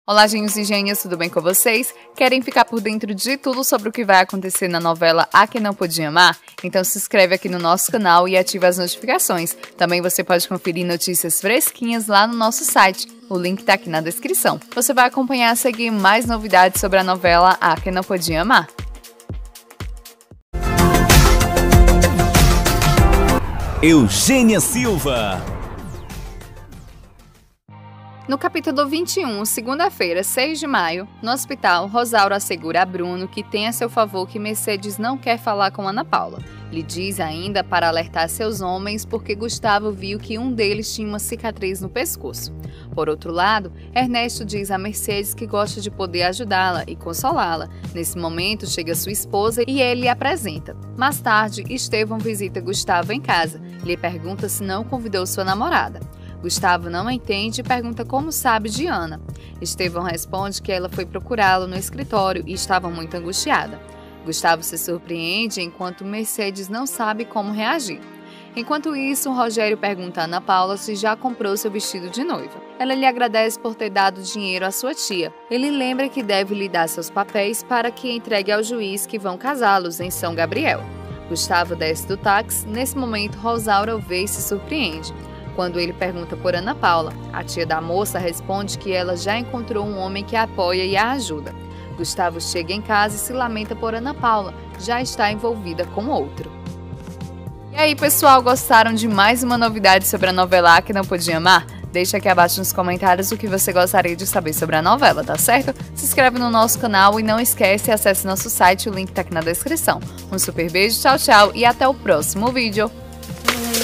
Olá, gênios e gênias, tudo bem com vocês? Querem ficar por dentro de tudo sobre o que vai acontecer na novela A Quem Não Podia Amar? Então se inscreve aqui no nosso canal e ativa as notificações. Também você pode conferir notícias fresquinhas lá no nosso site. O link tá aqui na descrição. Você vai acompanhar a seguir mais novidades sobre a novela A Quem Não Podia Amar. Eugênia Silva. No capítulo 21, segunda-feira, 6 de maio, no hospital, Rosaura assegura a Bruno que tem a seu favor que Mercedes não quer falar com Ana Paula. Lhe diz ainda para alertar seus homens porque Gustavo viu que um deles tinha uma cicatriz no pescoço. Por outro lado, Ernesto diz a Mercedes que gosta de poder ajudá-la e consolá-la. Nesse momento, chega sua esposa e ele a apresenta. Mais tarde, Estevão visita Gustavo em casa. Lhe pergunta se não convidou sua namorada. Gustavo não entende e pergunta como sabe de Ana. Estevão responde que ela foi procurá-lo no escritório e estava muito angustiada. Gustavo se surpreende enquanto Mercedes não sabe como reagir. Enquanto isso, Rogério pergunta a Ana Paula se já comprou seu vestido de noiva. Ela lhe agradece por ter dado dinheiro à sua tia. Ele lembra que deve lhe dar seus papéis para que entregue ao juiz que vão casá-los em São Gabriel. Gustavo desce do táxi. Nesse momento, Rosaura o vê e se surpreende. Quando ele pergunta por Ana Paula, a tia da moça responde que ela já encontrou um homem que a apoia e a ajuda. Gustavo chega em casa e se lamenta por Ana Paula, já está envolvida com outro. E aí, pessoal, gostaram de mais uma novidade sobre a novela A Quem Não Podia Amar? Deixa aqui abaixo nos comentários o que você gostaria de saber sobre a novela, tá certo? Se inscreve no nosso canal e não esquece, acesse nosso site, o link tá aqui na descrição. Um super beijo, tchau, tchau e até o próximo vídeo!